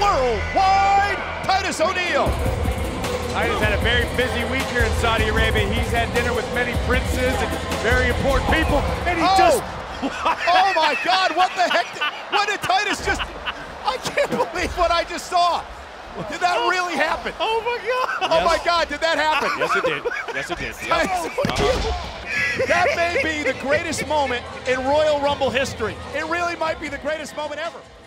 worldwide, Titus O'Neil. Titus had a very busy week here in Saudi Arabia. He's had dinner with many princes and very important people, and he just... Oh my God, what the heck? What did Titus just... I can't believe what I just saw. Did that really happen? Oh my God. Oh my God, did that happen? Yes, it did. Yes, it did. That may be the greatest moment in Royal Rumble history. It really might be the greatest moment ever.